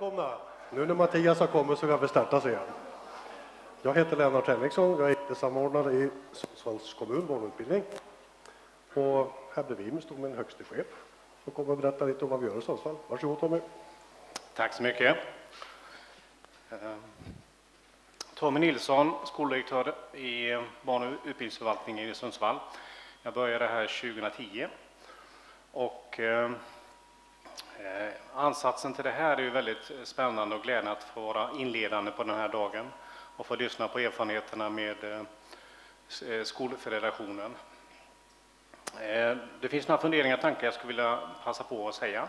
välkomna. Nu när Mattias har kommit så kan vi starta igen. Jag heter Lennart Henriksson, jag är IT-samordnare i Sundsvalls kommun, barnutbildning. Och här bredvid mig stod min högste chef som kommer att berätta lite om vad vi gör i Sundsvall. Varsågod Tommy. Tack så mycket. Tommy Nilsson, skoldirektör i barn- och utbildningsförvaltningen i Sundsvall. Jag började här 2010 och ansatsen till det här är ju väldigt spännande och glädjande att få vara inledande på den här dagen och få lyssna på erfarenheterna med skolfederationen. Det finns några funderingar och tankar jag skulle vilja passa på att säga.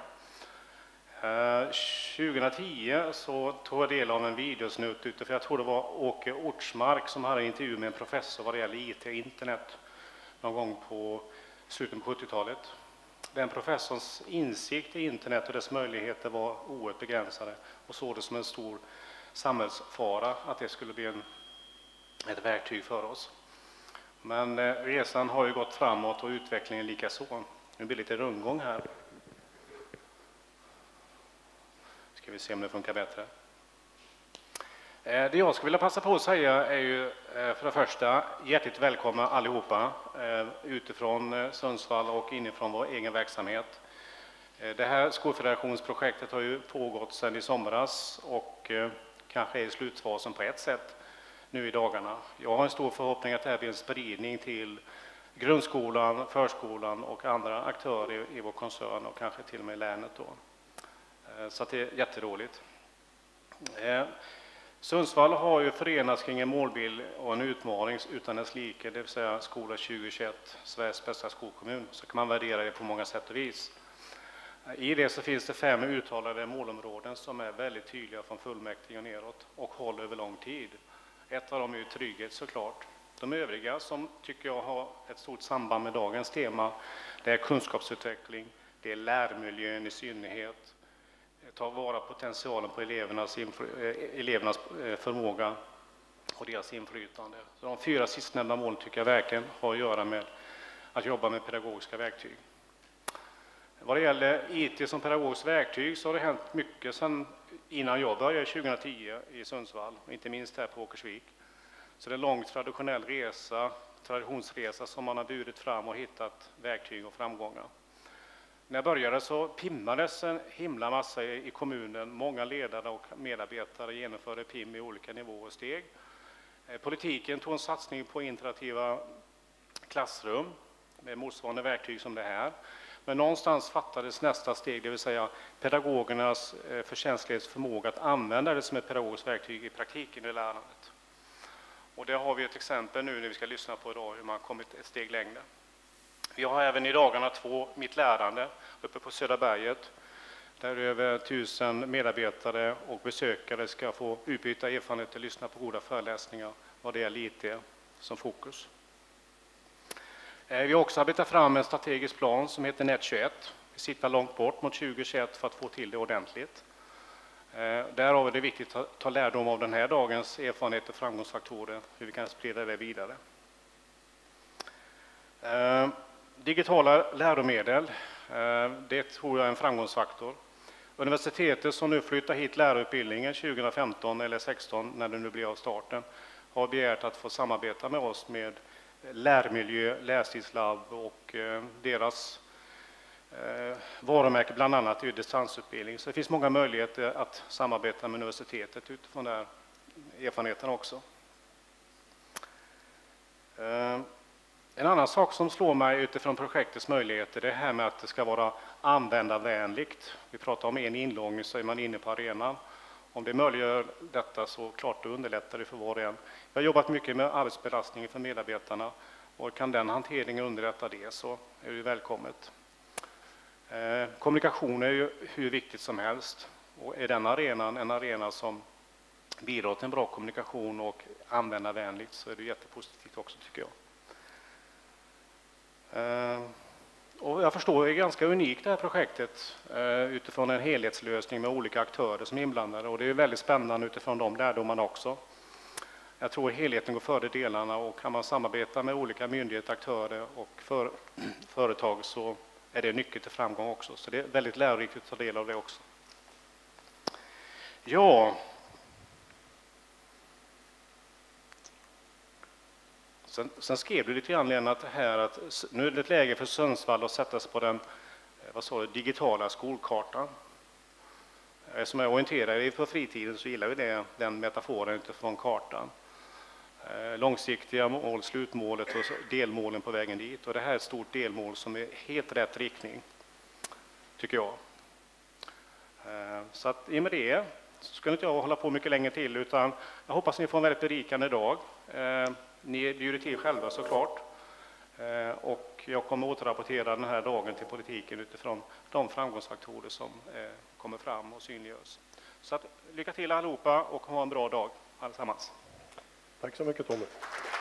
2010 så tog jag del av en videosnutt ute, för jag tror det var Åke Ortsmark som hade en intervju med en professor vad det gäller IT och internet någon gång på slutet på 70-talet. Den professorns insikt i internet och dess möjligheter var oerhört begränsade och såg det som en stor samhällsfara att det skulle bli ett verktyg för oss. Men resan har ju gått framåt och utvecklingen lika så. Nu blir det lite rundgång här. Ska vi se om det funkar bättre. Det jag skulle vilja passa på att säga är ju för det första hjärtligt välkomna allihopa utifrån Sundsvall och inifrån vår egen verksamhet. Det här skolfederationsprojektet har ju pågått sedan i somras och kanske är i slutfasen på ett sätt nu i dagarna. Jag har en stor förhoppning att det här blir en spridning till grundskolan, förskolan och andra aktörer i vår koncern och kanske till och med länet då. Så det är jätteroligt. Sundsvall har ju förenats kring en målbild och en utmaning utan dess like, det vill säga Skola 2021, Sveriges bästa skolkommun. Så kan man värdera det på många sätt och vis. I det så finns det 5 uttalade målområden som är väldigt tydliga från fullmäktige och neråt och håller över lång tid. Ett av dem är ju trygghet såklart. De övriga som tycker jag har ett stort samband med dagens tema, det är kunskapsutveckling, det är lärmiljön i synnerhet, ta vara på potentialen på elevernas förmåga och deras inflytande. Så de 4 sistnämnda målen tycker jag verkligen har att göra med att jobba med pedagogiska verktyg. Vad det gäller IT som pedagogiskt verktyg så har det hänt mycket sedan innan jag började 2010 i Sundsvall, och inte minst här på Åkersvik. Så det är en lång traditionsresa som man har burit fram och hittat verktyg och framgångar. När jag började så pimmades en himla massa i kommunen. Många ledare och medarbetare genomförde PIM i olika nivåer och steg. Politiken tog en satsning på interaktiva klassrum med motsvarande verktyg som det här. Men någonstans fattades nästa steg, det vill säga pedagogernas förtjänstlighetsförmåga att använda det som ett pedagogiskt verktyg i praktiken i lärandet. Och där har vi ett exempel nu när vi ska lyssna på idag hur man kommit ett steg längre. Vi har även i dagarna 2 Mitt lärande uppe på Södra berget där över 1000 medarbetare och besökare ska få utbyta erfarenheter och lyssna på goda föreläsningar vad det gäller IT som fokus. Vi har också arbetat fram en strategisk plan som heter Net 21. Vi siktar långt bort mot 2021 för att få till det ordentligt. Därav är det viktigt att ta lärdom av den här dagens erfarenheter och framgångsfaktorer, hur vi kan sprida det vidare. Digitala läromedel, det tror jag är en framgångsfaktor. Universitetet som nu flyttar hit lärarutbildningen 2015 eller 2016 när det nu blir av starten har begärt att få samarbeta med oss med lärmiljö, läsningslabb och deras varumärke bland annat i distansutbildning. Så det finns många möjligheter att samarbeta med universitetet utifrån den här erfarenheten också. En annan sak som slår mig utifrån projektets möjligheter är det här med att det ska vara användarvänligt. Vi pratar om en inloggning så är man inne på arenan. Om det möjliggör detta så klart underlättar det för var och en. Jag har jobbat mycket med arbetsbelastningen för medarbetarna och kan den hanteringen underlätta det så är det välkommet. Kommunikation är ju hur viktigt som helst och är den arenan en arena som bidrar till en bra kommunikation och användarvänligt så är det jättepositivt också tycker jag. Och jag förstår det är ganska unikt det här projektet utifrån en helhetslösning med olika aktörer som är inblandade och det är väldigt spännande utifrån de lärdomarna också. Jag tror helheten går före delarna och kan man samarbeta med olika myndigheter, aktörer och företag så är det nyckeln till framgång också. Så det är väldigt lärorikt att ta del av det också. Ja. Sen skrev du lite grann, Lennart, här att nu är det ett läge för Sundsvall att sätta sig på den digitala skolkartan. Som jag orienterar på fritiden så gillar vi den metaforen utifrån kartan. Långsiktiga mål, slutmålet och delmålen på vägen dit. Och det här är ett stort delmål som är helt rätt riktning, tycker jag. Så att i och med det så ska inte jag hålla på mycket längre till, utan jag hoppas ni får en väldigt berikande dag. Ni bjuder till själva såklart. Och jag kommer återrapportera den här dagen till politiken utifrån de framgångsfaktorer som kommer fram och synliggörs. Så att, lycka till allihopa och ha en bra dag allesammans. Tack så mycket, Tommy.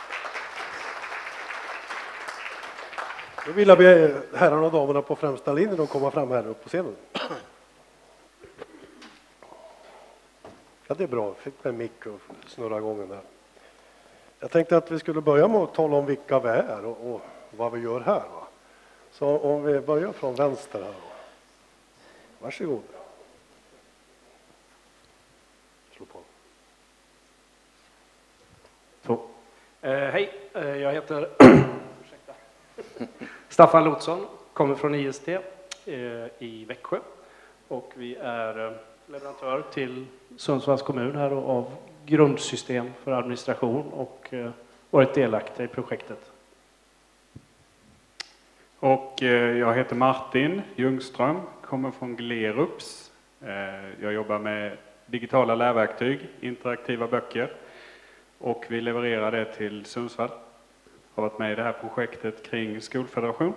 Då vill jag be herrarna och damerna på främsta linjen att komma fram här upp på scenen. Ja, det är bra. Fick med mick och snurra gången där. Jag tänkte att vi skulle börja med att tala om vilka vi är och vad vi gör här. Va? Så om vi börjar från vänster här. Varsågod. Slå på. Så. Hej, jag heter Staffan Lotsson, kommer från IST i Växjö. Och vi är leverantör till Sundsvalls kommun här av grundsystem för administration och varit delaktig i projektet. Och jag heter Martin Ljungström, kommer från Glerups. Jag jobbar med digitala lärverktyg, interaktiva böcker, och vi levererar det till Sundsvall. Har varit med i det här projektet kring skolfederation.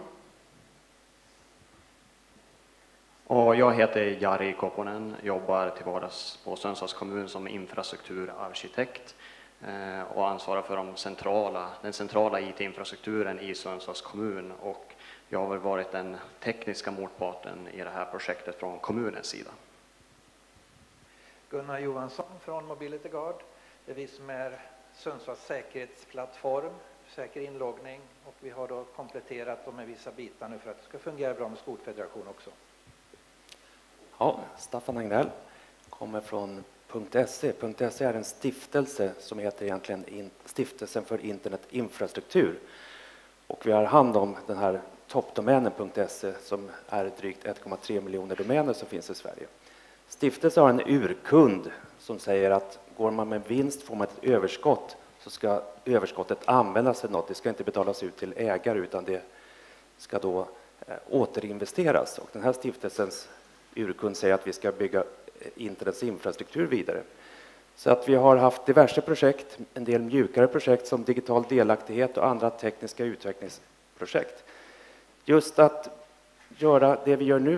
Och jag heter Jari Koponen, jobbar till vardags på Sundsvalls kommun som infrastrukturarkitekt och ansvarar för den centrala IT-infrastrukturen i Sundsvalls kommun, och jag har varit den tekniska motparten i det här projektet från kommunens sida. Gunnar Johansson från Mobility Guard. Det är vi som är Sundsvalls säkerhetsplattform, säker inloggning, och vi har då kompletterat dem med vissa bitar nu för att det ska fungera bra med skolfederation också. Ja, Staffan Agnell kommer från .se. .se är en stiftelse som heter egentligen Stiftelsen för internetinfrastruktur. Och vi har hand om den här toppdomänen .se som är drygt 1,3 miljoner domäner som finns i Sverige. Stiftelsen har en urkund som säger att går man med vinst får man ett överskott, så ska överskottet användas till något. Det ska inte betalas ut till ägare utan det ska då återinvesteras. Och den här stiftelsens urkund säger att vi ska bygga internets infrastruktur vidare. Så att vi har haft diverse projekt, en del mjukare projekt som digital delaktighet och andra tekniska utvecklingsprojekt. Just att göra det vi gör nu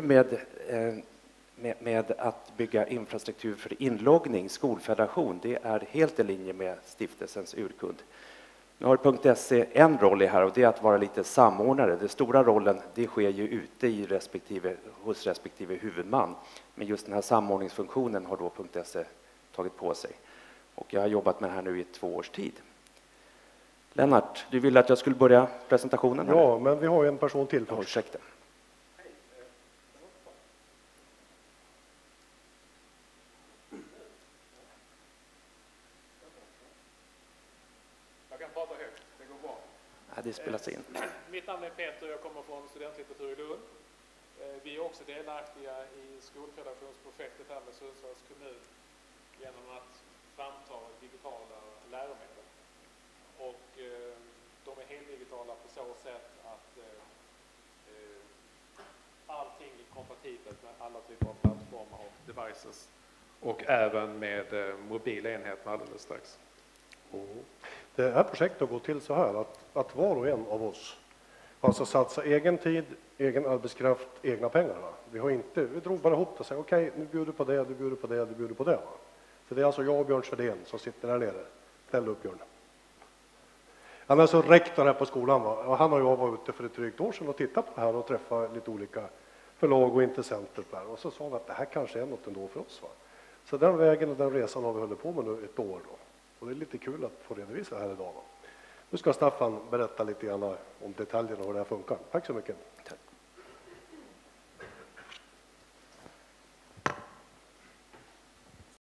med att bygga infrastruktur för inloggning, skolfederation, det är helt i linje med stiftelsens urkund. Nu har .se en roll i här, och det är att vara lite samordnare. Den stora rollen det sker ju ute i hos respektive huvudman. Men just den här samordningsfunktionen har då .se tagit på sig. Och jag har jobbat med det här nu i 2 års tid. Lennart, du ville att jag skulle börja presentationen? Ja, eller? men vi har ju en person till. Ja, ursäkta. Det spelas in. Mitt namn är Peter och jag kommer från Studentlitteratur i Lund. Vi är också delaktiga i skolfederationsprojektet här med Sundsvalls kommun genom att framta digitala läromedel. Och de är heldigitala på så sätt att allting är kompatibelt med alla typer av plattformar och devices. Och även med mobil enhet alldeles strax. Det här projektet går till så här att var och en av oss alltså satsa egen tid, egen arbetskraft, egna pengar. Va? Vi drog bara ihop det och sa okej, nu bjuder på det, du bjuder på det, du bjuder på det. Va? Så det är alltså jag och Björn Svedén som sitter där nere. Ställ upp, Björn. Han är alltså rektor här på skolan. Va? Och han och jag var ute för ett drygt år sedan och tittade på det här och träffade lite olika förlag och intressenter. Och så sa vi att det här kanske är något ändå för oss. Va? Så den vägen och den resan har vi hållit på med nu ett år. Då. Och det är lite kul att få redovisa här idag. Nu ska Staffan berätta lite grann om detaljerna och hur det här funkar. Tack så mycket. Tack.